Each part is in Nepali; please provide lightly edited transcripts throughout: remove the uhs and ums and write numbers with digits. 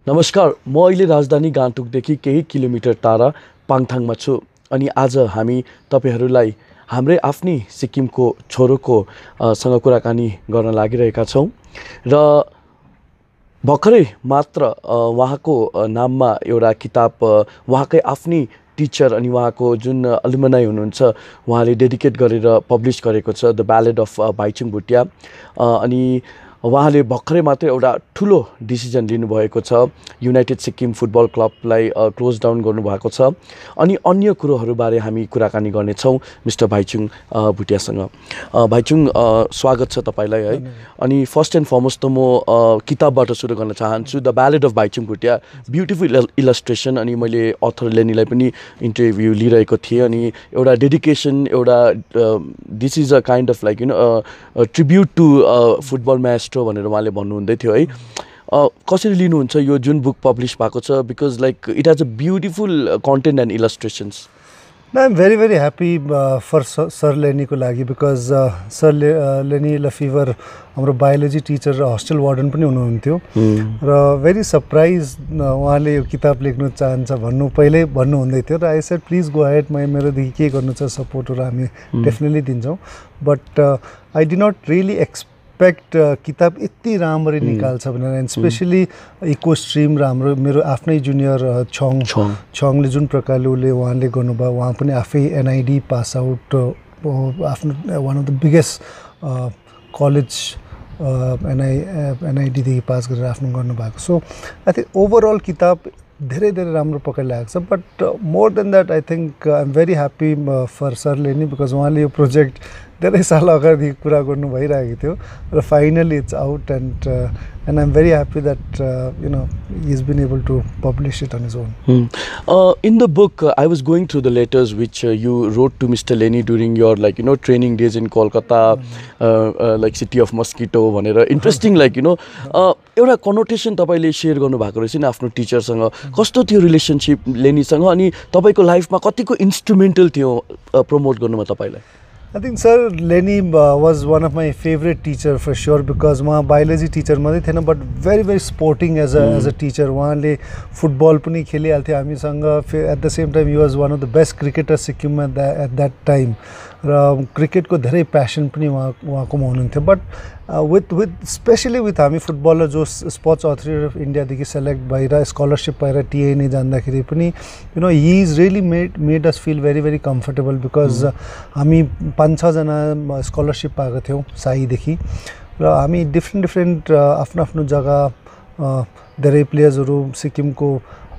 नमस्कार, म अहिले राजधानी गान्तोकदेखि केही किलोमिटर टाढा पाङथाङमा छु अनि आज हामी तपाईहरुलाई हाम्रै आफ्नै सिक्किमको छोरोको सँग कुराकानी गर्न लागिरहेका छौं र भर्खरै मात्र उहाँको नाममा एउटा किताब उहाँकै आफ्नै टिचर अनि उहाँको जुन अलुमनाई हुनुहुन्छ उहाँले डेडिकेट गरेर पब्लिश गरेको छ the ballad of Bhaichung Bhutia अनि उहाँले भर्खरै मात्र एउटा ठुलो डिसिजन लिनुभएको छ युनाइटेड सिक्किम फुटबल क्लबलाई क्लोज डाउन गर्नुभएको छ अनि अन्य कुरोहरुबारे हामी कुराकानी गर्ने छौं मिस्टर भाइचुङ भुटियासँग भाइचुङ स्वागत छ तपाईलाई है अनि फर्स्ट एन्ड फरमोस्ट त म किताबबाट सुरु गर्न चाहन्छु the ballad of Bhaichung Bhutia beautiful illustration अनि मैले अथर लेनीलाई पनि इन्टरभ्यु लिइरहेको थिएँ अनि एउटा डेडिकेसन एउटा this is a kind of like you know tribute to football maestro भनेर उहाँले भन्नुहुँदै थियो है कसरी लिनुहुन्छ यो जुन बुक पब्लिश भएको छ because like it has a beautiful content and illustrations No, I'm very, very happy for Sir Lenny ko lagi because Sir Lenny Lefevre, हाम्रो biology teacher hostel warden पनि हुनुहुन्थ्यो र very surprised उहाँले यो किताब लेख्न चाहन्छ भन्नु पहिले भन्नु हुँदै थियो र I said please go ahead मेरो देखि के गर्नु छ सपोर्ट र हामी डेफिनेटली दिन्छौं but I did not really expect किताब यति राम्ररी निकाल्छ भनेर एन्ड स्पेशली इको स्ट्रीम र हाम्रो मेरो आफ्नै जुनियर छङले जुन प्रकारले उहाँले गर्नुभयो उहाँ पनि आफै एनआईडी पास आउट आफ्नो one of the biggest college NID देखि पास गरेर आफ्नो गर्नुभएको सो आई थिंक ओभरअल किताब धेरै धेरै राम्रो पक्रिरहेको छ but more than that I think I am very happy for sir Lenny because उहाँले यो प्रोजेक्ट धेरै साल अगाडि कुरा गर्नु भइरहेको थियो र finally it's out and I am very happy that you know he is been able to publish it on his own in the book I was going through the letters which you wrote to mister Lenny during your like you know training days in Kolkata like city of mosquito भनेर इन्ट्रेस्टिङ लाइक यु नो एउटा कनोटेसन तपाईले शेयर गर्नु भएको रहेछ नि आफ्नो टिचरसँग कस्तो थियो रिलेसनशिप लेनीसँग अनि तपाईको लाइफमा कतिको इन्स्ट्रुमेन्टल थियो प्रमोट गर्नुमा तपाईलाई I think Sir Lenny was one of my favorite teacher for sure because उहाँ biology teacher मात्रै थिएन but very sporting as a teacher उहाँले फुटबल पनि खेलिहाल्थ्यो हामीसँग at the same time he was one of the best cricketers सिक्किममा at that time र क्रिकेटको धेरै प्यासन पनि उहाँकोमा हुनुहुन्थ्यो बट with स्पेशली विथ हामी फुटबलर जो स्पोर्ट्स अथोरिटी अफ इन्डियादेखि सेलेक्ट भएर स्कलरसिप पाएर टिएनए जाँदाखेरि पनि you know he is really made us feel very comfortable because हामी 5-6 जना स्कलरसिप पाएको थियौँ साईदेखि र हामी डिफ्रेन्ट आफ्नो जग्गा धेरै प्लेयर्सहरू सिक्किमको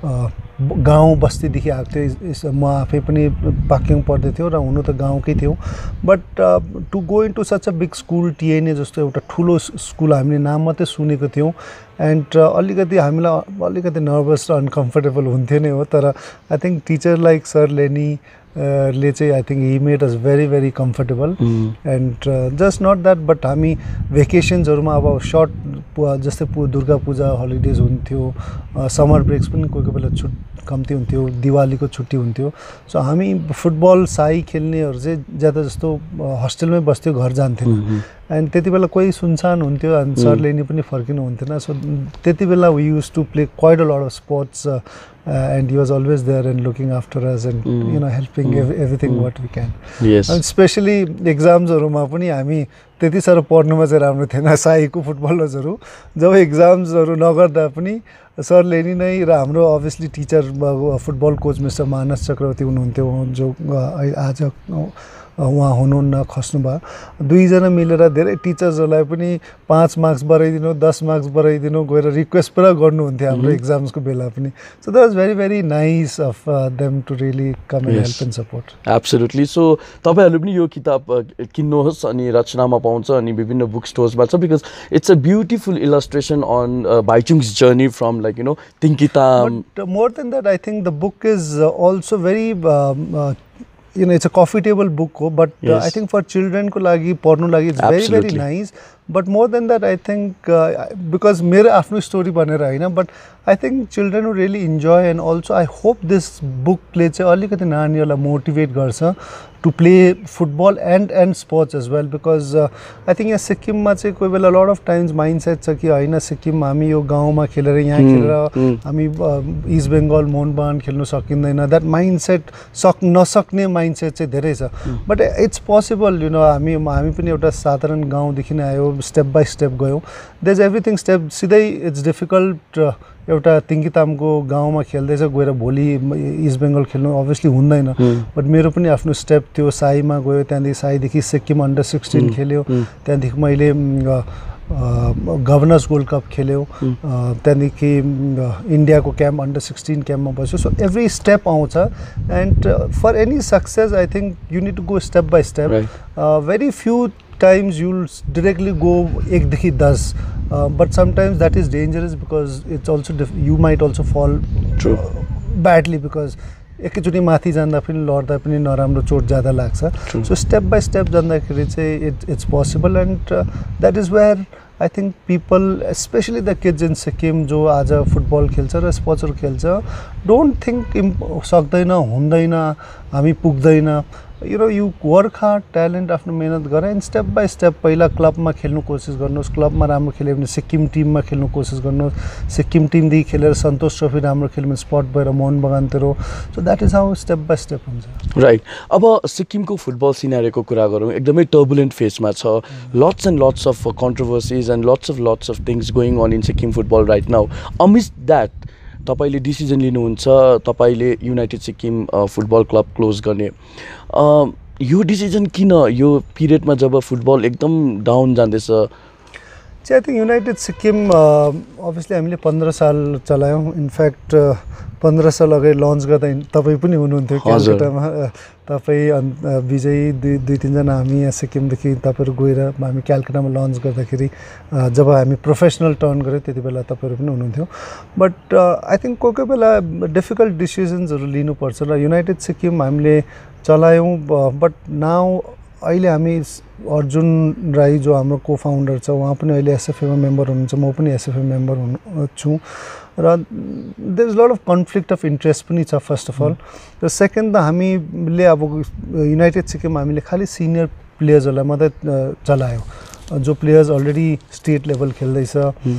गाउँ बस्तीदेखि आएको थियो म आफै पनि पाक्योङ पढ्दै थियो र हुनु त गाउँकै थियो but to go into such a big school TNA जस्तो एउटा ठुलो स्कुल हामीले नाम मात्रै सुनेको थियौँ एन्ड अलिकति हामीलाई अलिकति नर्भस र अनकम्फर्टेबल हुन्थ्यो नै हो तर I think teacher like sir Lenny ले चाहिँ I think he made us very comfortable and just not that but हामी भेकेसन्सहरुमा अब सर्ट जस्तै दुर्गा पूजा हलिडेज हुन्थ्यो समर ब्रेक्स पनि कोही बेला कम्ती हुन्थ्यो दिवालीको छुट्टी हुन्थ्यो सो हामी फुटबल साई खेल्नेहरु चाहिँ ज्यादा जस्तो हस्टेलमै बस्थ्यो घर जान्थेन एन्ड त्यति बेला कोही सुनसान हुन्थ्यो अनि सरले नि पनि फर्किनु हुन्थेन सो त्यति बेला we used to play quite a lot of sports and he was always there and looking after us and you know helping everything what we can yes and especially exams हरुमा पनि हामी त्यति सारो पढ्नुमा चाहिँ राम्रो थिएन साईको फुटबलर्सहरु जब एक्जाम्स हरु नगर्दा पनि सर लेनी नै र हाम्रो obviously teacher football coach mister Manas Chakraborty हुनुहुन्थ्यो जो आज उहाँ हुनुहुन्न खस्नु भयो दुई जना मिलेर धेरै टिचर्सहरुलाई पनि 5 मार्क्स बढाइदिनु 10 मार्क्स बढाइदिनु गएर रिक्वेस्ट पुरा गर्नुहुन्थ्यो हाम्रो एक्जाम्सको बेला पनि so that was very nice of them to really come and help and support absolutely so तपाईहरुले पनि यो किताब किन्नुहोस् अनि रचनामा पाउँछ अनि विभिन्न बुक स्टोर्समा छ because it's a beautiful illustration on Bhaichung's journey from like you know Tinkita but more than that I think the book is also very you know it's a coffee table book but I think for children ko lagi pornu lagi it's very nice But more than that, I think because मेरो आफ्नो story भनेर हैन, but I think children will really enjoy, and also I hope this book चाहिँ अलिकति नानीहरूलाई motivate गर्छ to play football and sports as well, because I think यहाँ सिक्किममा चाहिँ कोही बेला lot of times mindset छ कि हैन सिक्किम हामी यो गाउँमा खेलेर यहाँ खेलेर हामी इस्ट बेङ्गल मोहनबागान खेल्नु सकिँदैन, that mindset नसक्ने mindset चाहिँ धेरै छ. But it's possible, you know, हामी पनि एउटा साधारण गाउँदेखि नै आयो, step by step गयौँ. There's everything step सिधै it's difficult एउटा तिङ्कितामको गाउँमा खेल्दैछ गएर भोलि इस्ट बेङ्गल खेल्नु अभियसली हुँदैन. बट मेरो पनि आफ्नो स्टेप थियो, साईमा गयो, त्यहाँदेखि साईदेखि सिक्किम अन्डर 16 खेल्यो, त्यहाँदेखि मैले गभर्नर्स गोल्ड कप खेल्यो, त्यहाँदेखि इन्डियाको क्याम्प अन्डर 16 क्याम्पमा बस्यो. सो एभ्री स्टेप आउँछ, and for any success I think you need to go step by step. Very few times you'll directly go 1 देखि 10, but sometimes that is dangerous because it's also you might also fall badly because एकैचोटि माथि जाँदा पनि लड्दा पनि नराम्रो चोट ज्यादा लाग्छ. सो स्टेप बाई स्टेप जाँदाखेरि चाहिँ it's possible, and that is where I think people, especially the kids in Sikkim जो आज फुटबल खेल्छ र स्पोर्ट्सहरू खेल्छ, don't think सक्दैन हुँदैन हामी पुग्दैन. You know, you work hard, talent आफ्नो मेहनत गर, and step by step पहिला क्लबमा खेल्नु कोसिस गर्नुहोस्, क्लबमा राम्रो खेल्यो भने सिक्किम टिममा खेल्नु कोसिस गर्नुहोस्, सिक्किम टिमदेखि खेलेर सन्तोष ट्रफी राम्रो खेल्यो भने स्पट भएर मोहन बगानतिर. So that is how step by step हुन्छ. राइट. अब सिक्किमको फुटबल सिनारीको कुरा गरौँ, एकदमै टर्बुलेन्ट फेजमा छ. Lots and lots of controversies and lots of things going on in Sikkim football right now. Amid that तपाईले डिसिजन लिनुहुन्छ, तपाईले United Sikkim Football Club close गर्ने. यो डिसिजन किन यो पिरियडमा जब फुटबल एकदम डाउन जाँदैछ? I think United Sikkim obviously हामीले 15 साल चलायौँ. इनफ्याक्ट 15 साल अगाडि लन्च गर्दा तपाईँ पनि हुनुहुन्थ्यो क्यालकाटामा. तपाईँ विजयी दुई तिनजना हामी यहाँ सिक्किमदेखि तपाईँहरू गएर हामी क्यालकाटामा लन्च गर्दाखेरि जब हामी प्रोफेसनल टर्न गऱ्यौँ त्यति बेला तपाईँहरू पनि हुनुहुन्थ्यो. बट आई थिङ्क कोही कोही बेला डिफिकल्ट डिसिजन्सहरू लिनुपर्छ र युनाइटेड सिक्किम हामीले चलायौँ. बट नाउ अहिले हामी अर्जुन राई जो हाम्रो को फाउन्डर छ उहाँ पनि अहिले एसएफएमा मेम्बर हुनुहुन्छ, म पनि एसएफए मेम्बर छु, र there is lot of conflict of interest पनि छ फर्स्ट अफ अल. र सेकेन्ड त हामीले अब युनाइटेड सिक्किम हामीले खालि सिनियर प्लेयर्सहरूलाई मात्रै चलायो, जो प्लेयर्स अलरेडी स्टेट लेभल खेल्दैछ,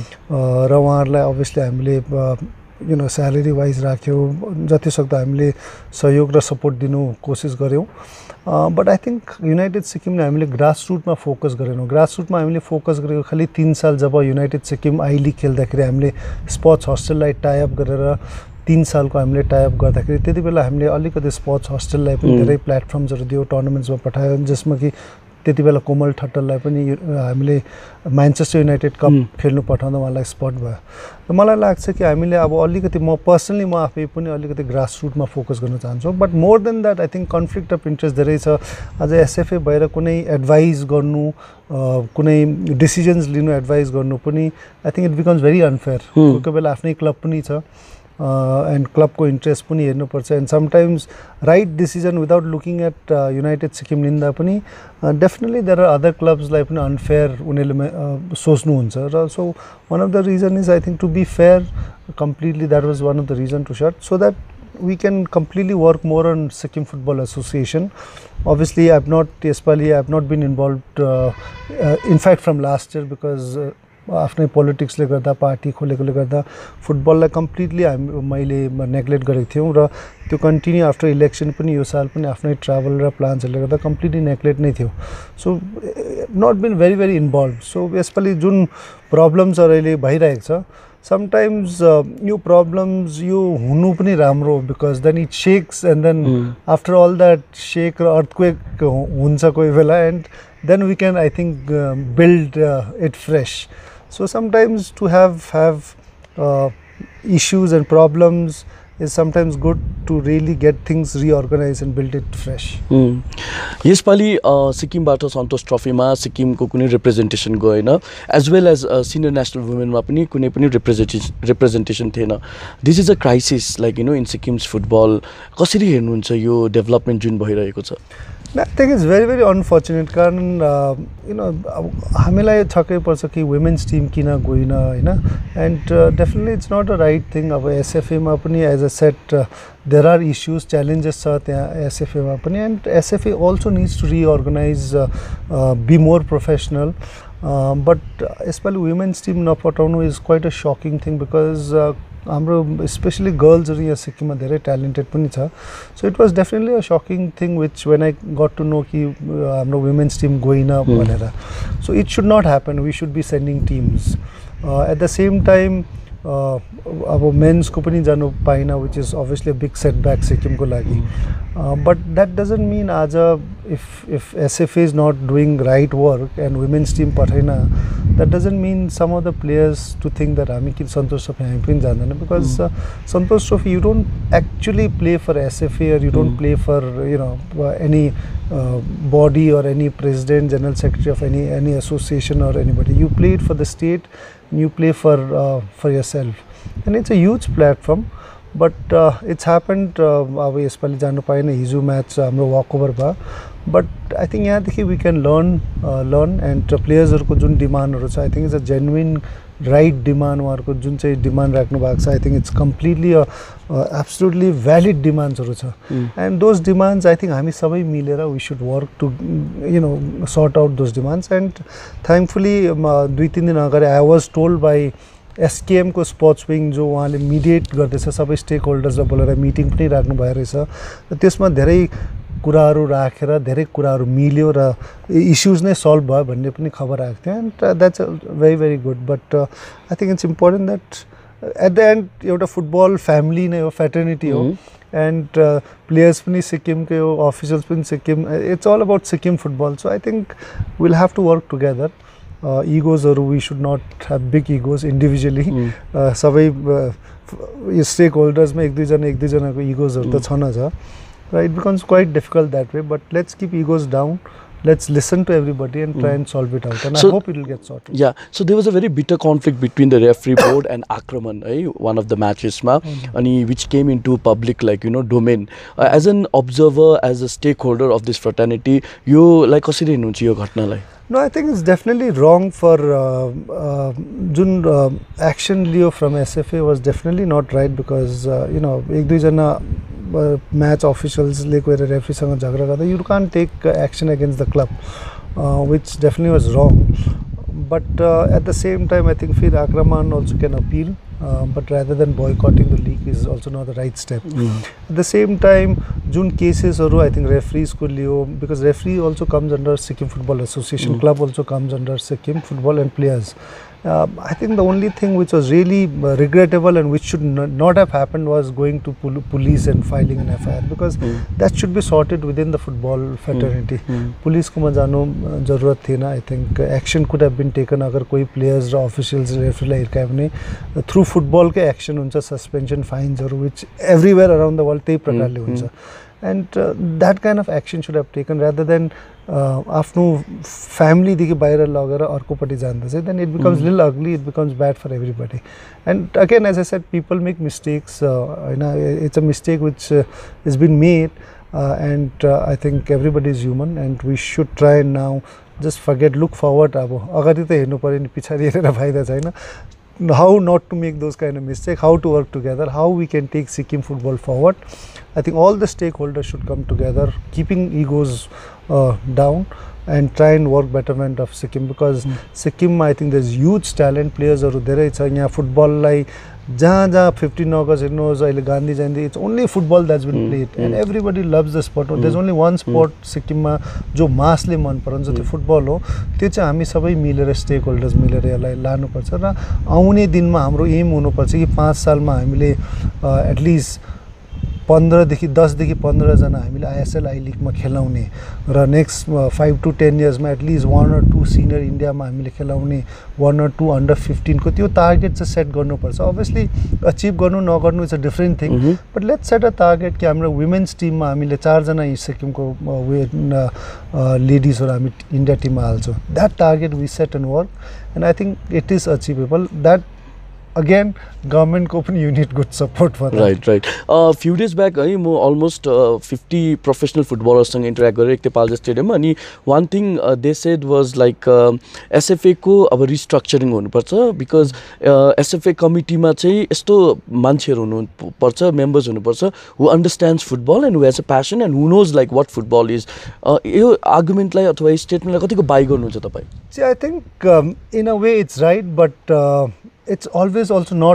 र उहाँहरूलाई अभियसली हामीले यु नो स्यालेरी वाइज राख्यो, जतिसक्दो हामीले सहयोग र सपोर्ट दिनु कोसिस गऱ्यौँ. बट आई थिङ्क युनाइटेड सिक्किमले हामीले ग्रास रुटमा फोकस गरेनौँ. ग्रास रुटमा हामीले फोकस गरेको खालि 3 साल जब युनाइटेड सिक्किम आई लिग खेल्दाखेरि हामीले स्पोर्ट्स हस्टेललाई टाइअप गरेर 3 सालको हामीले टाइअप गर्दाखेरि त्यति बेला हामीले अलिकति स्पोर्ट्स हस्टेललाई पनि धेरै प्लेटफर्म्सहरू दियो, टुर्नामेन्ट्समा पठायो, जसमा कि त्यति बेला कोमल ठट्टरलाई पनि हामीले म्यान्चेस्टर युनाइटेड कप खेल्नु पठाउँदा उहाँलाई स्पट भयो. र मलाई लाग्छ कि हामीले अब अलिकति म पर्सनली म आफै पनि अलिकति ग्रास रुटमा फोकस गर्न चाहन्छु. But more than that I think conflict of interest धेरै छ. अझ एसएफए भएर कुनै एडभाइस गर्नु, कुनै डिसिजन्स लिनु, एडभाइस गर्नु पनि I think it becomes very unfair. कोही कोही बेला आफ्नै क्लब पनि छ एन्ड क्लबको इन्ट्रेस्ट पनि हेर्नुपर्छ, and sometimes right decision without looking at United Sikkim लिँदा पनि डेफिनेटली देयर आर अदर क्लब्सलाई पनि अनफेयर उनीहरूले सोच्नुहुन्छ. र so one of the reason is I think to be fair completely, that was one of the reason to shut, so that we can completely work more on Sikkim Football Association. Obviously I have not been involved in fact from last year because आफ्नै पोलिटिक्सले गर्दा पार्टी खोलेकोले गर्दा फुटबललाई कम्प्लिटली मैले नेग्लेक्ट गरेको थियौँ, र त्यो कन्टिन्यू आफ्टर इलेक्सन पनि यो साल पनि आफ्नै ट्राभल र प्लान्सहरूले गर्दा कम्प्लिटली नेग्लेक्ट नै थियो. So not been very involve. So यसपालि जुन प्रब्लम्सहरू अहिले भइरहेको छ, sometimes यो प्रब्लम्स यो हुनु पनि राम्रो, because then it shakes and then after all that shake र अर्थक्वेक हुन्छ कोही बेला, and then we can I think build it fresh. So sometimes to have issues and problems is sometimes good to really get things reorganized and build it fresh. यसपालि सिक्किमबाट सन्तोष ट्रफीमा सिक्किमको कुनै रिप्रेजेन्टेसन गएन, as well as senior national वुमेनमा पनि कुनै पनि रिप्रेजेन्टेसन थिएन. This is a crisis like you know in Sikkim's football. कसरी हेर्नुहुन्छ यो डेभलपमेन्ट जुन भइरहेको छ? I think it's very very unfortunate कारण हामीलाई छक्कै पर्छ कि women's team किन गइन हैन and definitely it's not a right thing अब SFA मा पनि as I said there are issues challenges छ त्यहाँ SFA मा पनि and SFA also needs to reorganize be more professional but especially women's team नपठाउनु is quite a shocking thing because हाम्रो स्पेशली गर्ल्सहरु यहाँ सिक्किममा धेरै ट्यालेन्टेड पनि छ so it was definitely a shocking thing which when I got to know कि हाम्रो वुमेन्स टिम गइन भनेर so it should not happen we should be sending teams at the same time अब मेन्सको पनि जानु पाइन which is obviously a big setback सिक्किमको लागि but that doesn't mean आज if SFA is not doing right work and women's team पठाइन that doesn't mean some of the players to think that हामी किन सन्तोष ट्रफी हामी पनि जान्दैन because Santosh Trophy you don't actually play for SFA or you don't play for any body or any president general secretary of any association or anybody you play it for the state and you play for yourself and it's a huge platform but it's happened अब यसपालि जानु पाएन हिजो म्याच हाम्रो वकओभर भयो but I think यहाँदेखि we can learn and प्लेयर्सहरुको जुन डिमान्डहरु छ I think it's a genuine right demand उहाँहरुको जुन चाहिँ डिमान्ड राख्नु भएको छ I think it's completely absolutely valid demandsहरु छ and those demands I think हामी सबै मिलेर we should work to sort out those demands and thankfully 2-3 दिन अगाडि I was told by SKM को स्पोर्ट्स विङ जो उहाँले मिडिएट गर्दैछ सबै स्टेक होल्डर्सलाई बोलेर मिटिङ पनि राख्नु भयो रहेछ र त्यसमा धेरै कुराहरु राखेर धेरै कुराहरु मिल्यो र इश्यूज नै सल्भ भयो भन्ने पनि खबर आएको थियो and that's very very good but I think it's important that at the end एउटा फुटबल फ्यामिली नै हो फ्रेटर्निटी हो एन्ड प्लेयर्स पनि सिक्किमकै हो अफिसियल्स पनि Sikkim it's all about Sikkim football so I think will have to work together egos or we should not have big egos individually सबै stakeholders मा एक दुई जनाको egos हरु त छन छ right it becomes quite difficult that way but let's keep egos down let's listen to everybody and try and solve it out and I hope it will get sorted yeah so there was a very bitter conflict between the referee board and Akraman one of the matches ma ani which came into public like domain as an observer as a stakeholder of this fraternity you like कसरी हेर्नुहुन्छ यो घटनालाई No, I think it's definitely wrong for Jun action Leo from SFA was definitely not right because ek dui jana match officials like where referee sanga jhagda garda you can't take action against the club which definitely was wrong but at the same time I think Fir Akraman also can appeal but rather than boycotting the league is also not the right step at the same time June cases or I think referees could live because referee also comes under Sikkim Football Association club also comes under Sikkim Football and players I think the only thing which was really regrettable and which should not have happened was going to police and filing an FIR because that should be sorted within the football fraternity police को जानु जरुरत थिएन I think action could have been taken अगर कोही players र officials referee लाई हिर्कायो भने through football के action हुन्छ suspension fines हरु which everywhere around the world त्यही प्रकारले हुन्छ and that kind of action should have taken rather than आफ्नो family देखि बाहिर लगेर अर्कोपटि जाँदा चाहिँ then it becomes little ugly it becomes bad for everybody and again as I said people make mistakes it's a mistake which has been made and I think everybody is human and we should try and now just forget look forward अब अगाडि त हेर्नु पर्यो नि पछाडी हेरेर फाइदा छैन how not to make those kind of mistakes, how to work together, how we can take Sikkim football forward. I think all the stakeholders should come together, keeping egos down and try and work betterment of Sikkim because Sikkim I think there's huge talent players are धेरै छ यहाँ football लाई जहाँ 15 August हेर्नुहोस् अहिले गान्धी जयन्ती it's only football that's been played and everybody loves the sport there's only one sport सिक्किममा जो मासले मन पराउँछ त्यो फुटबल हो त्यो चाहिँ हामी सबै मिलेर स्टेक होल्डर्स मिलेर यसलाई लानुपर्छ र आउने दिनमा हाम्रो एम हुनुपर्छ कि 5 सालमा हामीले एटलिस्ट 15 देखि 10 देखि 15 जना हामीले ISL I League मा खेलाउने र नेक्स्ट 5 to 10 years मा एटलिस्ट 1 or 2 सिनियर इन्डिया मा हामीले खेलाउने 1 or 2 under 15 को त्यो टार्गेट चाहिँ सेट गर्नुपर्छ obviously अचिभ गर्नु नगर्नु is a different thing but let's set a target कि हाम्रो वुमेन्स टिम मा हामीले 4 जना सिक्किमको लेडिजहरु हामी इन्डिया टिममा हाल्छौं that target we set and work and I think it is achievable that again government को पनि you need good support for that. Right. Few days back है म almost 50 professional footballers सँग interact गरेँ एकतेपाल स्टेडियम मा अनि one thing they said was like SFA को अब restructuring हुनुपर्छ because SFA committee मा चाहिँ यस्तो मान्छेहरु हुनुपर्छ members हुनुपर्छ who understands football and who has a passion and who knows like what football is. यो argument लाई अथवा statement लाई कतिको buy गर्नुहुन्छ तपाई? See, I think in a way it's right, but it's always also not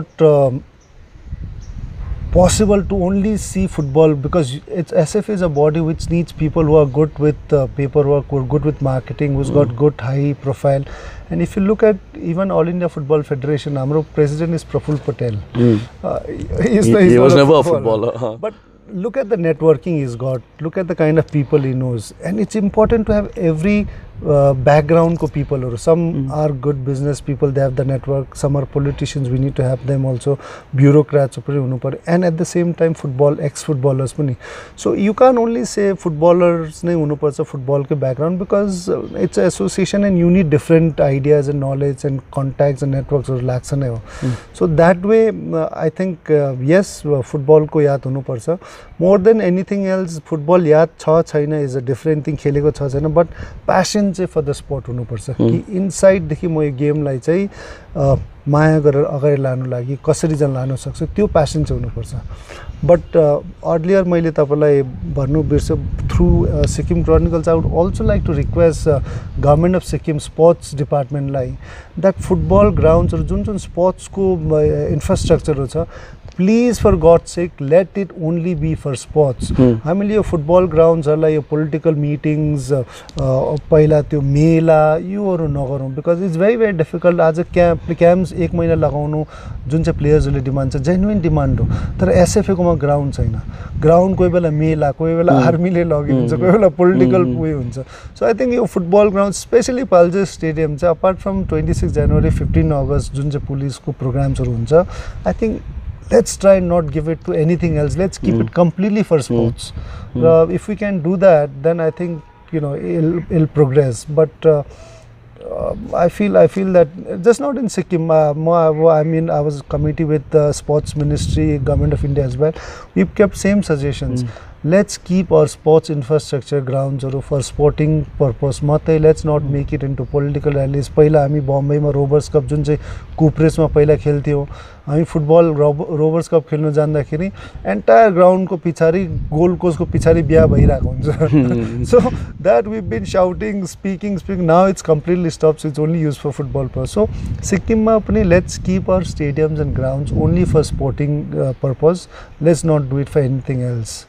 possible to only see football because it's SFA is a body which needs people who are good with paperwork, who are good with marketing, who's got good high profile. And if you look at even All India Football Federation, our president is Praful Patel. He was never a footballer. But look at the networking he's got, look at the kind of people he knows, and it's important to have every background ko people. Or some are good business people, they have the network. Some are politicians, we need to have them also. Bureaucrats, and at the same time ex-footballers. So you can't only say footballers nahi hunu parcha football ke background because it's an association and you need different ideas and knowledge and contacts and networks. So that way I think yes, football ko yaad hunu parcha. More than anything else, football yaad cha chaina is a different thing, kheleko cha chaina, but passion for the sport हुनु पर्छ कि इनसाइड देखि म यो गेमलाई चाहिँ माया गरेर अगाडि लानु लागि कसरी जन लान सक्छु त्यो प्यासन चाहिँ हुनु पर्छ. बट अर्लियर मैले तपाईलाई भन्नु बिर्से through Sikkim Chronicles I would also like to request government of Sikkim sports डिपार्टमेन्टलाई दैट फुटबल ग्राउन्ड्सहरु जुन जुन स्पोर्ट्सको इन्फ्रास्ट्रक्चरहरु छ please for God's sake let it only be for sports. हामीले यो फुटबल ग्राउन्ड्सहरुलाई यो पोलिटिकल मिटिङ्स पहिला त्यो मेला योहरु नगरौँ because it's very difficult. आज क्याम्प्स एक महिना लगाउनु जुन चाहिँ प्लेयर्सहरुले डिमान्ड छ जेन्युइन डिमान्ड हो तर एसएफए कोमा ग्राउन्ड छैन. ग्राउन्ड कोही बेला मेला, कोही बेला आर्मीले लगिन्छ, कोही बेला पोलिटिकल उयो हुन्छ. सो आई थिंक यो football ground specially Paljor Stadium चाहिँ अपार्ट फ्रम 26 जनवरी 15 अगस्त जुन चाहिँ पुलिसको प्रोग्राम्सहरु हुन्छ I think let's try and not give it to anything else. Let's keep it completely for sports. If we can do that, then I think it'll progress. But I feel that just not in Sikkim. I mean, I was committee with the Sports Ministry, Government of India as well. We've kept same suggestions. Let's keep our sports infrastructure grounds for sporting purpose. Let's not make it into political rallies. पहिला हामी बम्बईमा रोबर्स कप जुन चाहिँ कुप्रेसमा पहिला खेल्थ्यौं, हामी फुटबल रोबर्स कप खेल्न जाँदाखेरि एन्टायर ग्राउन्डको पिछाडी गोल कोर्सको पिछाडी बिहा भइरहेको हुन्छ. So that we've been shouting, speaking. Now it's completely stopped. So it's only used for football purpose. So Sikkimma पनि let's keep our stadiums and grounds only for sporting purpose. Let's not do it for anything else.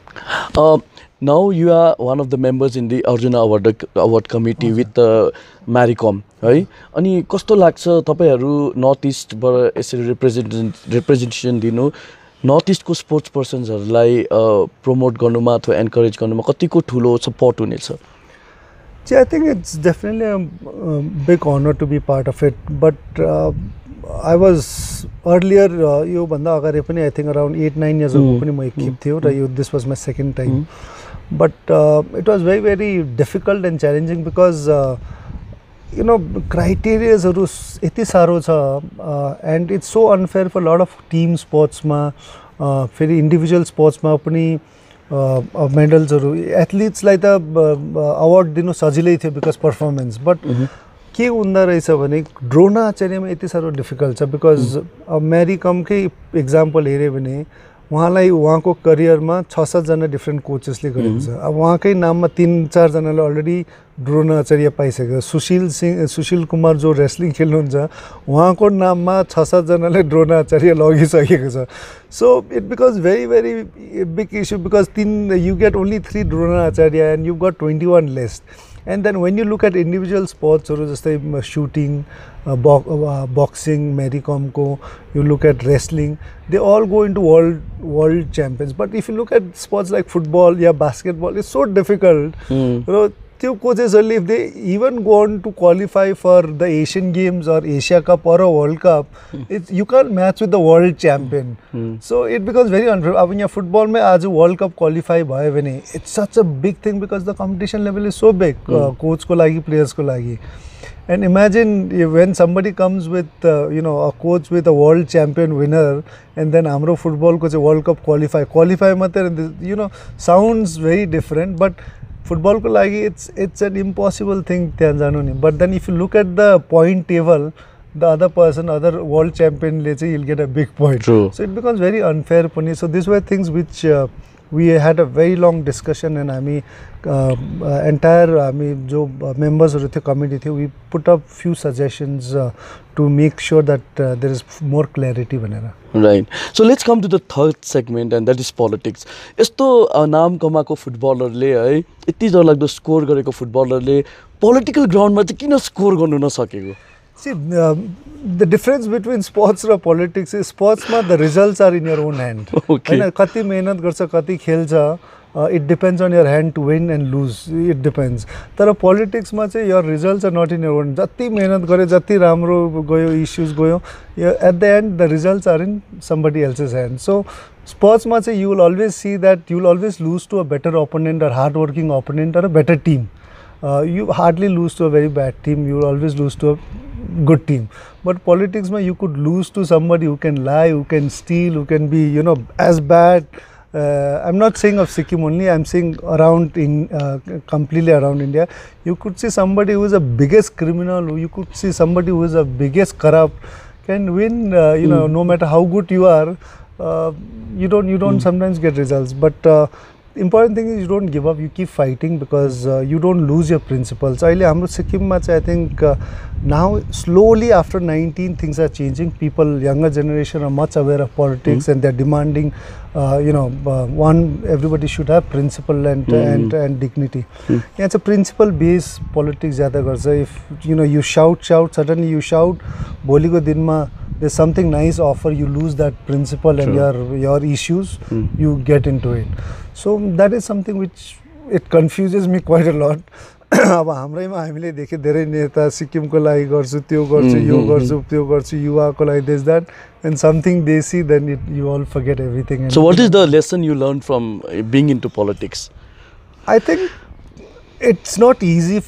Now you are one of the members in the Arjuna Award Committee with Maricom, है? अनि कस्तो लाग्छ तपाईहरु नर्थ ईस्ट बाट यसरी रिप्रेजेन्टेसन दिनु नर्थ ईस्ट को स्पोर्ट्स पर्सन्सहरुलाई प्रमोट गर्नुमा अथवा एन्करेज गर्नुमा कतिको ठूलो सपोर्ट हुनेछ? I think it's definitely a big honor to be part of it, but I was earlier यो भन्दा अगाडि पनि I think around 8-9 years ago पनि म एकिप थियो र this was my second time. But it was very difficult and challenging because criteriaहरु यति सारो छ and it's so unfair for a lot of team sports मा फेरि individual sports मा पनि मेडल्सहरु एथलीट्सलाई त अवार्ड दिनु सजिलै थियो because performance, but के हुँदा रहेछ भने द्रोणाचार्यमा यति सारो डिफिकल्ट छ because अमेरिकमकै एक्जाम्पल हेर्यो भने उहाँलाई उहाँको करियरमा 6-7 जना डिफरेंट कोचेसले गरेको छ. अब उहाँकै नाममा 3-4 जनाले अलरेडी द्रोणाचार्य पाइसकेको. सुशील कुमार जो रेस्लिङ खेल्नुहुन्छ उहाँको नाममा 6-7 जनाले द्रोणाचार्य लगिसकेको छ. So it becomes very big issue because you get only 3 Dronacharya and you've got 21 list. And then when you look at individual sports, जस्तै shooting, boxing, Maricom को, you look at wrestling, they all go into world champions. But if you look at sports like football, basketball, it's so difficult. Two coaches early, if they even go on to qualify for the Asian Games or Asia Cup or a World Cup, you can't match with the world champion. So it becomes very unfair. When football में आज World Cup qualify भयो भने, it's such a big thing because the competition level is so big. Coach को लागि, players को लागि. And imagine when somebody comes with, a coach with a world champion winner, and then Amro football coach a World Cup qualify matter, sounds very different, but football ko lagi it's an impossible thing त्यहाँ जानु नि. But then if you look at the point table, the other world champion he'll get a big point. True. So it becomes very unfair पनि. So these were things which we had a very long discussion, and हामी entire जो members of the committee we put up few suggestions to make sure that there is more clarity भनेर. Right. So let's come to the third segment, and that is politics. यस्तो नाम कमाएको फुटबलरले है यति डरलाग्दो स्कोर गरेको फुटबलरले पोलिटिकल ग्राउन्डमा चाहिँ किन स्कोर गर्नु नसकेको? See, the difference between sports and politics is sports the results are in your own hand. Okay. कति मेहनत गर्छ कति खेल्छ, it depends on your hand to win and lose. It depends. तर politics मा चाहिँ your results are not in your own. जति मेहनत गरे जति राम्रो गयो issues गयो, at the end the results are in somebody else's hand. So sports मा चाहिँ you will always see that you will always lose to a better opponent or hard-working opponent or a better team. You hardly lose to a very bad team. You will always lose to a good team. But politics you could lose to somebody who can lie, who can steal, who can be as bad. I'm not saying of Sikkim only, I'm saying around completely around India. You could see somebody who is the biggest criminal, you could see somebody who is the biggest corrupt can win, no matter how good you are. You don't sometimes get results, but important thing is you don't give up, you keep fighting, because you don't lose your principles. Hamro Sikkim I think now slowly after 19 things are changing. People, younger generation are much aware of politics, and they're demanding everybody should have principle and dignity. Yeah, it's a principle based politics zyada garcha. If you shout, suddenly you shout, bholi ko din ma there's something nice offer, you lose that principle and your issues, you get into it. So that is something which it confuses me quite a lot. अब हाम्रैमा हामीले देखे धेरै नेता सिक्किमको लागि गर्छु त्यो गर्छु यो गर्छु त्यो गर्छु युवाको लागि this that, and something they see, then you all forget everything. So what is the lesson you learned from being into politics? I think it's not easy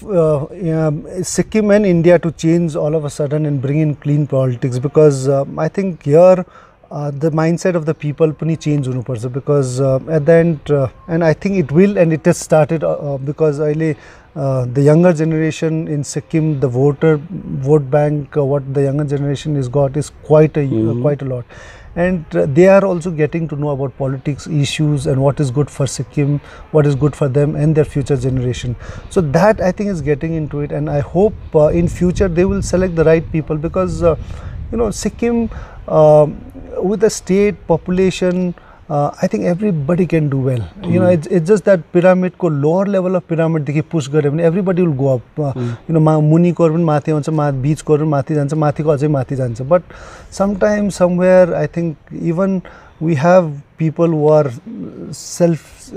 Sikkim and India to change all of a sudden and bring in clean politics, because I think here the mindset of the people puni change hunu parcha, because at the end and I think it will, and it has started because the younger generation in Sikkim, the vote bank, what the younger generation has got is quite a lot, and they are also getting to know about politics issues and what is good for Sikkim, what is good for them and their future generation. So that I think is getting into it, and I hope in future they will select the right people, because Sikkim with the state population, I think everybody can do well. It's just that pyramid ko lower level of pyramid dekhi push gare bhane everybody will go up. Muni ko पनि माथि आउँछ, beach ko पनि माथि जान्छ, माथि को अझै माथि जान्छ. But sometimes somewhere I think even we have people who are self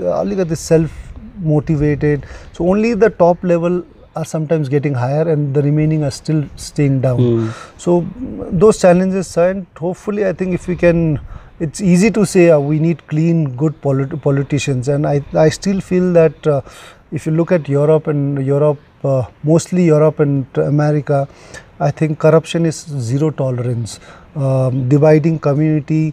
motivated. So only the top level are sometimes getting higher, and the remaining are still staying down. So those challenges, and hopefully I think if we can, it's easy to say we need clean, good politicians, and I still feel that if you look at Europe, mostly Europe and America, I think corruption is zero tolerance. Dividing community,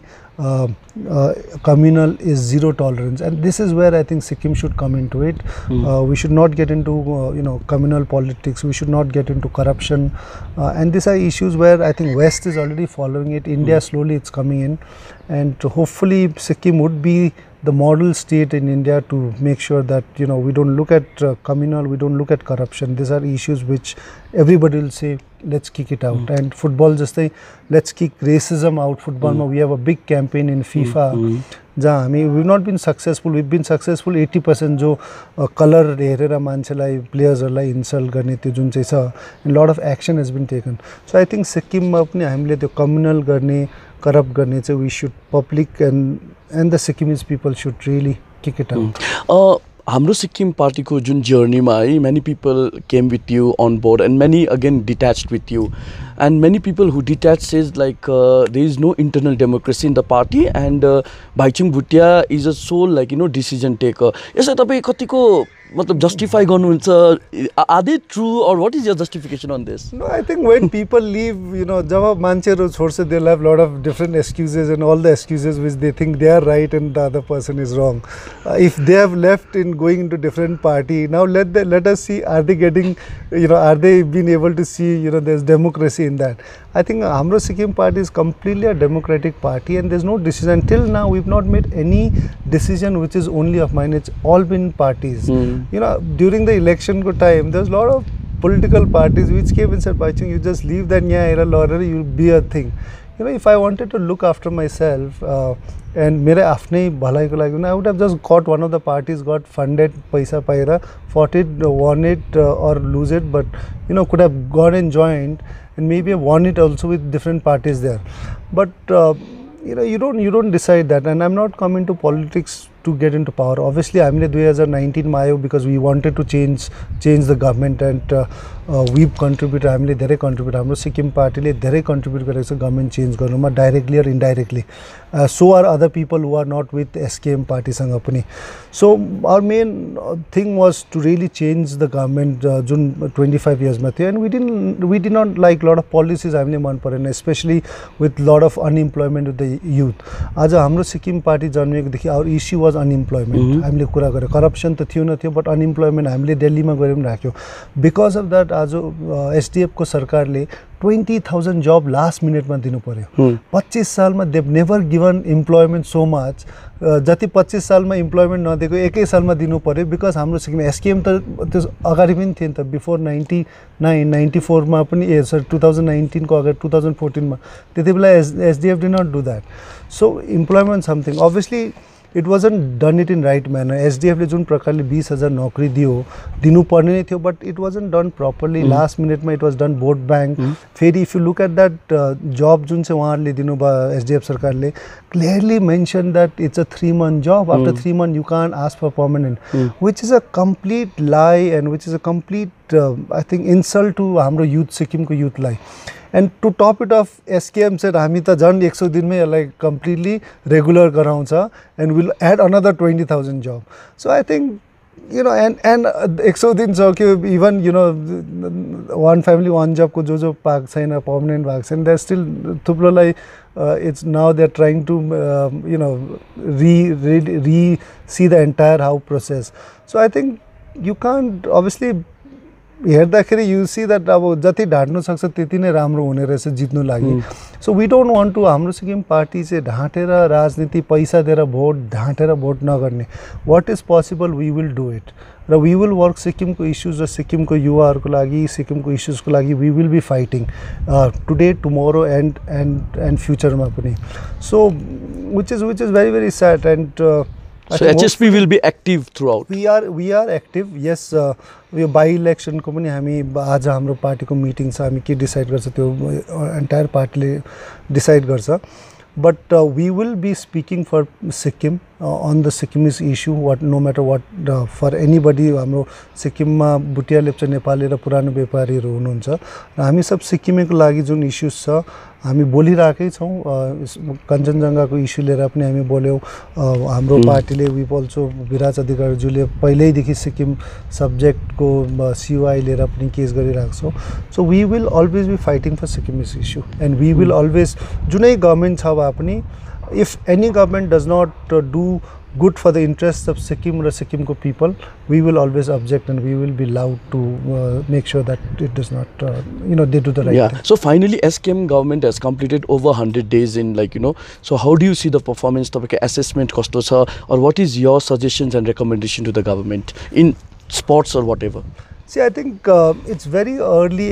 communal is zero tolerance, and this is where I think Sikkim should come into it. We should not get into communal politics, we should not get into corruption, and these are issues where I think West is already following it. India slowly it's coming in, and hopefully Sikkim would be the model state in India to make sure that we don't look at communal, we don't look at corruption. These are issues which everybody will say let's kick it out. And football just say let's kick racism out. Football we have a big campaign in FIFA. We've not been successful. We've been successful 80% जो color हेरेर मान्छेलाई प्लेयर्सहरुलाई इन्सल्ट गर्ने त्यो जुन चाहिँ छ, and lot of action has been taken. So I think सिक्किममा पनि हामीले त्यो कम्युनल गर्ने, करप्ट गर्ने चाहिँ we should public and the Sikkimese people should really kick it out. हाम्रो सिक्किम पार्टीको जुन जर्नीमा है, many people came with you on board and many again detached with you. and many people who detach says like there is no internal democracy in the party, and Bhaichung Bhutia is a sole like decision taker. यसो तपाईं कतिको मतलब justify गर्नुहुन्छ, are they true or what is your justification on this? No, I think when people leave, जब मान्छेहरु छोड्छ, they'll have a lot of different excuses, and all the excuses which they think they are right and the other person is wrong. If they have left in going into different party, now let us see, are they getting, are they being able to see, there's democracy in that. I think Hamro Sikkim party is completely a democratic party, and there's no decision. Until now, we've not made any decision which is only of mine. It's all been parties. During the election time, there's a lot of political parties which came and said, Bhaichung, you just leave that you'll be a thing. If I wanted to look after myself and mere afne bhalai ko lagi, I would have just got one of the parties, got funded, paisa paira, fought it, won it or lose it, but could have gone and joined and maybe have won it also with different parties there. But you don't decide that, and I'm not coming to politics to get into power. Obviously, हामीले 2019 मा आयो because we wanted to change the government, and we've contributed, हामीले धेरै contribute, हाम्रो सिक्किम पार्टीले धेरै contribute गरेको छ government change गर्नुमा directly or indirectly. So are other people who are not with SKM party सँग पनि. So our main thing was to really change the government जुन 25 years मा थियो, and we did not like lot of policies हामीले मन परेन, especially with lot of unemployment with the youth. आज हाम्रो सिक्किम पार्टी जन्मेको देखि our issue was unemployment. हामीले कुरा गरे, corruption त थियो न थियो, but unemployment हामीले दिल्लीमा गएर पनि राख्यो. Because of that आज SDF को सरकारले 20,000 job last minute मा दिनु पर्यो. 25 सालमा they've never given employment so much. जति 25 सालमा employment नदिएको एकै सालमा दिनु पर्यो, because हाम्रो सिक्किम SKM त त्यो अगाडि पनि थियो नि त, before 99 94 मा पनि 2019 को अगाडि 2014 मा त्यति बेला SDF did not do that. So employment something, obviously it wasn't done it in right manner. SDF ले जुन प्रकारले 20,000 नौकरी दिनु पर्ने नै थियो, but it wasn't done properly. Last minute मा it was done vote bank. फेरि if you look at that job जुन चाहिँ उहाँहरूले दिनु भयो SDF सरकारले, clearly mentioned that it's a 3-month job. After 3 months you can't ask for permanent, which is a complete lie, and which is a complete I think insult to हाम्रो youth, सिक्किम को youth लाई. And to top it off, SKM said हामी त झन् 100 दिनमै यसलाई completely regular गराउँछ, and we'll add another 20,000 job. So I think and 100 दिन सक्यो, even one family one job को जो पाएको छैन, permanent भएको छैन, they're still थुप्रोलाई it's now they're trying to re see the entire how process. So I think you can't obviously हेर्दाखेरि you see that अब जति ढाट्नु सक्छ त्यति नै राम्रो हुने रहेछ जित्नु लागि. So we don't want to हाम्रो सिक्किम पार्टी चाहिँ ढाँटेर राजनीति पैसा दिएर भोट ढाँटेर भोट नगर्ने. What is possible we will do it, र we will work सिक्किमको issues र सिक्किमको युवाहरूको लागि, सिक्किमको issues को लागि we will be fighting today, tomorrow and future मा पनि. So which is very very sad, and so HSP will be active throughout. We are active, yes. यो बाई इलेक्सन को पनि हामी आज हाम्रो पार्टीको मिटिङ छ, हामी के डिसाइड गर्छ त्यो एन्टायर पार्टीले डिसाइड गर्छ. But we will be speaking for Sikkim on the Sikkimese issue, no matter what, for anybody. हाम्रो सिक्किममा भुटिया लेप्चा नेपाली र पुरानो व्यापारीहरू हुनुहुन्छ, र हामी सब सिक्किमेको लागि जुन इश्यूज छ हामी बोलिरहेकै छौँ. कञ्चनजङ्घाको इस्यु लिएर पनि हामी बोल्यौँ. हाम्रो पार्टीले वी अल्सो विराज अधिकारीज्यूले पहिल्यैदेखि सिक्किम सब्जेक्टको COI लिएर पनि केस गरिरहेको छौँ. So we will always be fighting for Sikkimese issue, and we will always, जुनै गभर्मेन्ट छ भए पनि, if any government does not do good for the interests of Sikkim or Sikkimko people, we will always object, and we will be loud to make sure that it does not, they do the right thing. So finally, SKM government has completed over 100 days in, so how do you see the performance? Assessment costo cha, or what is your suggestions and recommendation to the government in sports or whatever? See, I think it's very early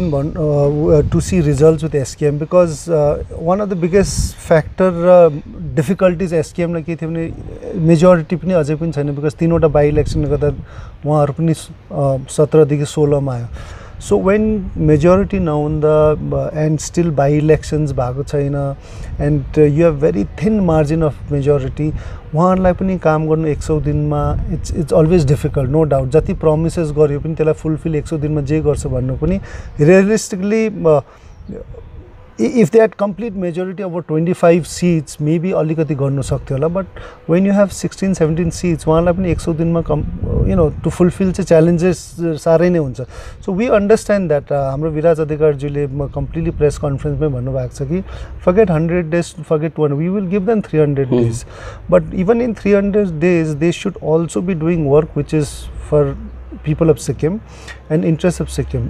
to see results with SKM, because one of the biggest factor difficulties SKM लाई के थियो भने मेजोरिटी पनि अझै पनि छैन, because तीनवटा बाई इलेक्सन गर्दा उहाँहरु पनि 17 देखि 16 मा आयो. So when majority नहुँदा and still by elections भएको छैन, and you have very thin margin of majority, उहाँहरुलाई पनि काम गर्नु 100 दिनमा it's always difficult, no doubt. जति promises गर्यो पनि त्यसलाई fulfill 100 दिनमा जे गर्छ भन्नु पनि realistically if they had complete majority over 25 seats, maybe alikati garnu सक्थ्यो होला, but when you have 16-17 seats, उहाँलाई पनि 100 दिनमा to fulfill चाहिँ challenges साह्रै नै हुन्छ. So we understand that. हाम्रो विराज अधिकारजीले completely press conference मै भन्नुभएको छ कि forget 100 days, forget 1, we will give them 300 days. But even in 300 days, they should also be doing work which is for people of Sikkim and interests of Sikkim.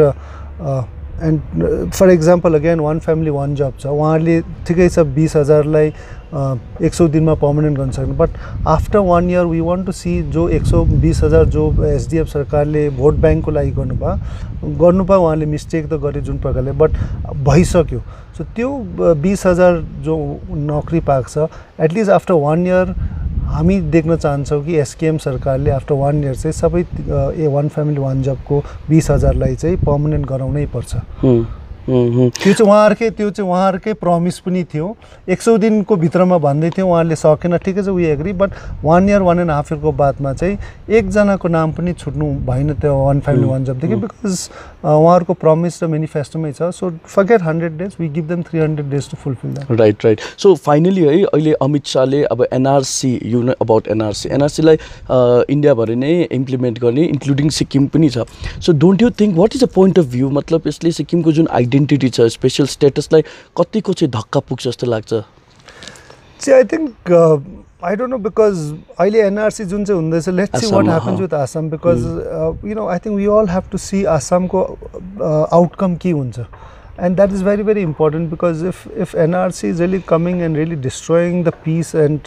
And for example, again, one family one job छ, उहाँहरूले ठिकै छ 20,000 लाई 100 दिनमा पर्मनेन्ट गर्न सक्नु, but after 1 year we want to see जो 120,000 जो एसडिएफ सरकारले भोट ब्याङ्कको लागि गर्नुभयो उहाँले मिस्टेक त गरे जुन प्रकारले, बट भइसक्यो. सो त्यो 20,000 जो नौकरी पाएको छ, एटलिस्ट आफ्टर 1 year हामी देख्न चाहन्छौँ कि एसकेएम सरकारले आफ्टर 1 year चाहिँ सबै वान फ्यामिली वान जबको 20,000 लाई चाहिँ पर्मनेन्ट गराउनै पर्छ. त्यो चाहिँ उहाँहरूकै प्रमिस पनि थियो. 100 दिनको भित्रमा भन्दै थियो, उहाँहरूले सकेन, ठिकै छ, we agree, but 1 year 1.5 year को बादमा चाहिँ एकजनाको नाम पनि छुट्नु भएन त्यो वान फ्यामिली वान जबदेखि, बिकज उहाँहरूको प्रमिस र मेनिफेस्टोमै छ. So forget 100 days, we give them 300 days to fulfil that. Right. So finally है, अहिले अमित शाहले अब एनआरसी, यु नो अबाउट एनआरसीलाई इन्डियाभरि नै इम्प्लिमेन्ट गर्ने, इन्क्लुडिङ सिक्किम पनि छ. So don't you think, what is a point of view, मतलब यसले सिक्किमको जुन आइडेन्टिटी छ, स्पेसल स्टेटसलाई कतिको चाहिँ धक्का पुग्छ जस्तो लाग्छ? I think I don't know, because अहिले NRC जुन चाहिँ हुँदैछ, let's see what happens with Assam, because I think we all have to see Assam को outcome के हुन्छ, and that is very, very important, because if NRC is really coming and really destroying the peace and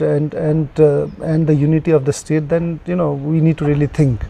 the unity of the state, then we need to really think.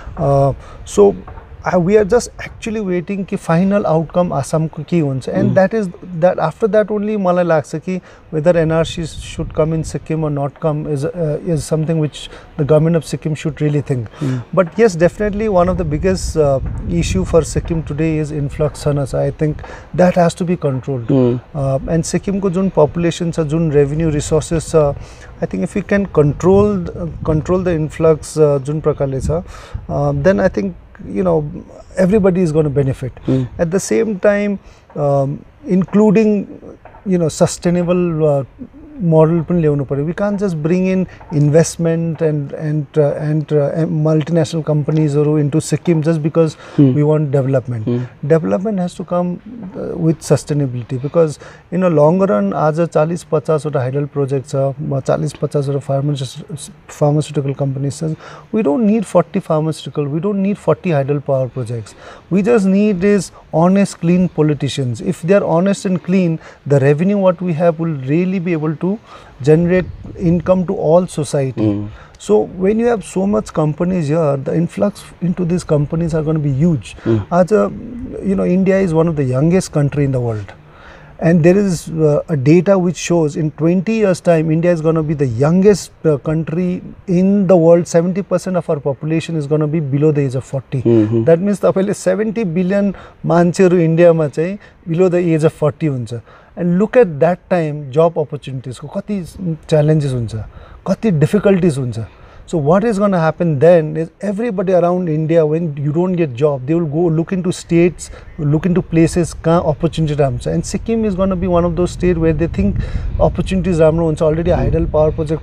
So we are just actually waiting कि final outcome Assam को के हुन्छ, and that after that only मलाई लाग्छ कि whether NRC should come in Sikkim or not come is something which the government of Sikkim should really think. But yes, definitely one of the biggest issue for Sikkim today is influx. I think that has to be controlled. And Sikkim को जुन population छ, जुन revenue resources छ, I think if we can control the influx जुन प्रकारले छ, then I think everybody is going to benefit. At the same time, including sustainable model पनि ल्याउनु पर्यो. We can't just bring in investment and multinational companies into Sikkim just because we want development. Development has to come with sustainability, because in a longer run, आज 40-50 वटा hydel projects छ, 40-50 वटा pharmaceutical companies छ. We don't need 40 pharmaceutical, we don't need 40 hydel power projects. We just need is honest, clean politicians. If they are honest and clean, the revenue what we have will really be able to generate income to all society. So when you have so much companies here, the influx into these companies are going to be huge. As India is one of the youngest country in the world, and there is a data which shows in 20 years time India is going to be the youngest country in the world. 70% of our population is going to be below the age of 40. That means तपाईले 70 billion मान्छेहरु इन्डियामा चाहिँ below the age of 40 हुन्छ. And look at that time job opportunities को कति challenges हुन्छ, कति difficulties हुन्छ. So what is going to happen then is everybody around India, when you don't get job, they will go look into states, look into places कहाँ opportunity राम्रो. And Sikkim is going to be one of those states where they think opportunities राम्रो हुन्छ. Already hydel power project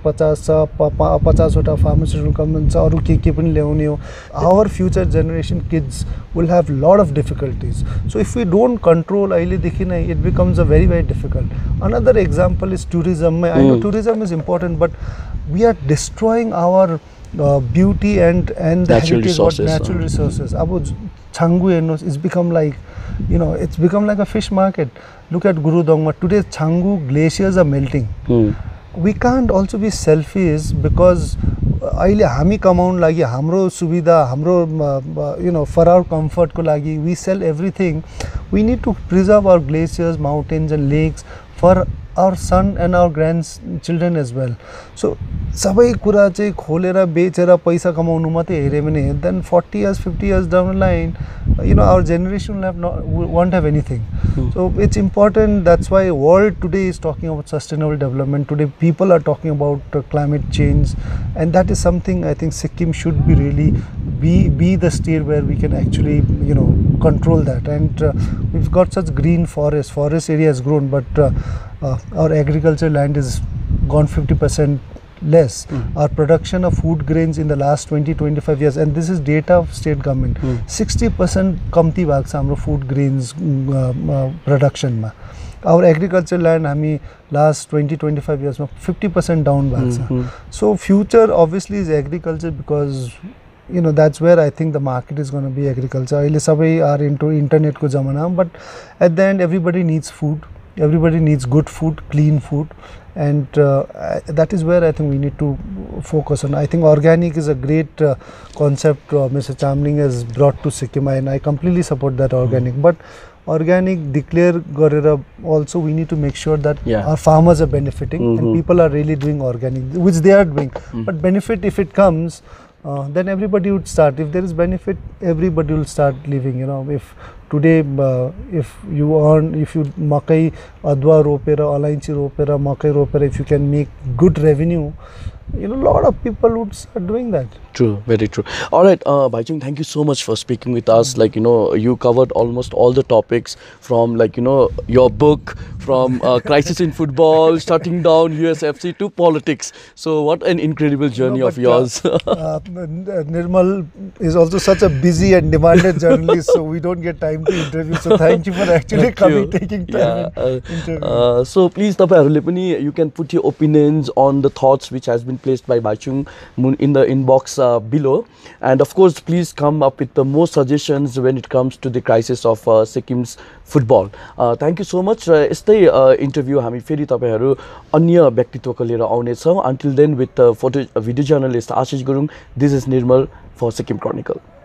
50 वटा pharmaceutical companies अरु के पनि ल्याउने हो. Our future generation kids will have lot of difficulties. So if we don't control अहिले देखि नै, it becomes a very, very difficult. Another example is tourism. I know tourism is important, but we are destroying our beauty and the natural heritage, natural resources. resources. Abu Changu, it's become like, it's become like a fish market. Look at Gurudongma. Today, Changu glaciers are melting. We can't also be selfish, because अहिले हामी कमाउन लागि, हाम्रो सुविधा, हाम्रो for our comfort को लागि, we sell everything. We need to preserve our glaciers, mountains and lakes for our son and our grandchildren as well. So सबै कुरा चाहिँ खोलेर बेचेर पैसा कमाउनु मात्रै हेर्यो भने, then 40 years 50 years down the line our generation won't have anything. So it's important. That's why world today is talking about sustainable development. Today people are talking about climate change, and that is something I think Sikkim should be really be the state where we can actually control that. And we've got such green forest area has grown, but our agriculture land is gone 50% less. Our production of food grains in the last 20-25 years, and this is data of state government, 60% kamti भएको छ हाम्रो food grains production ma. Our agriculture land हामी last 20-25 years ma 50% down भएको छ. So future obviously is agriculture, because that's where I think the market is going to be agriculture. अहिले सबै are into internet को जमाना, but at the end everybody needs food. Everybody needs good food, clean food, and that is where I think we need to focus on. I think organic is a great concept Mr. Chamling has brought to Sikkim, and I completely support that organic. But organic declare garera, also we need to make sure that our farmers are benefiting and people are really doing organic, which they are doing. But benefit, if it comes, then everybody would start. If there is benefit, everybody will start living. If today if you makai adwa ropera, alaichi ropera, makai ropera, if you can make good revenue, a lot of people would start doing that. True, very true. All right, Bhaichung, thank you so much for speaking with us. You covered almost all the topics from your book, from crisis in football, shutting down USFC, to politics. So what an incredible journey of yours. Nirmal is also such a busy and demanded journalist, so we don't get time to interview. So thank you for actually coming, taking time and interview. So please, you can put your opinions on the thoughts which has been placed by Bhaichung in the inbox below, and of course please come up with the more suggestions when it comes to the crisis of Sikkim's football. Thank you so much. यस्तै इन्टरभ्यू हामी फेरि तपाईहरु अन्य व्यक्तित्वको लिएर आउने छौं. Until then, with photo video journalist Ashish Gurung, this is Nirmal for Sikkim Chronicle.